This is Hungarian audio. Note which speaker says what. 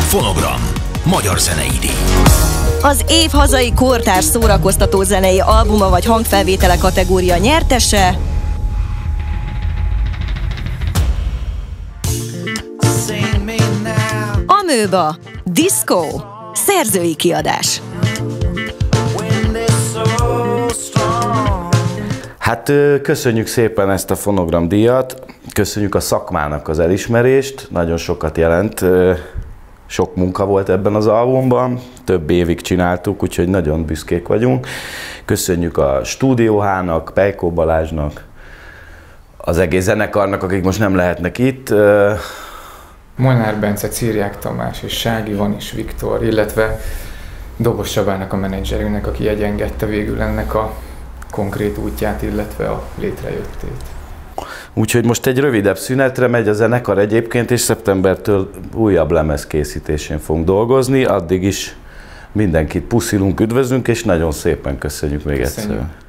Speaker 1: Fonogram. Magyar zenei díj.
Speaker 2: Az év hazai kortárs szórakoztató zenei albuma vagy hangfelvétele kategória nyertese Amöba, Disco, szerzői kiadás.
Speaker 3: Hát köszönjük szépen ezt a Fonogram díjat, köszönjük a szakmának az elismerést, nagyon sokat jelent, sok munka volt ebben az albumban, több évig csináltuk, úgyhogy nagyon büszkék vagyunk. Köszönjük a Stúdió H-nak, Pejkó Balázsnak, az egész zenekarnak, akik most nem lehetnek itt.
Speaker 4: Molnár Bence, Círiák Tamás és Sági Van és Viktor, illetve Dobos Csabának a menedzserünknek, aki egyengedte végül ennek a konkrét útját, illetve a létrejöttét.
Speaker 3: Úgyhogy most egy rövidebb szünetre megy a zenekar egyébként, és szeptembertől újabb lemez készítésén fogunk dolgozni. Addig is mindenkit puszilunk, üdvözlünk, és nagyon szépen köszönjük még egyszer.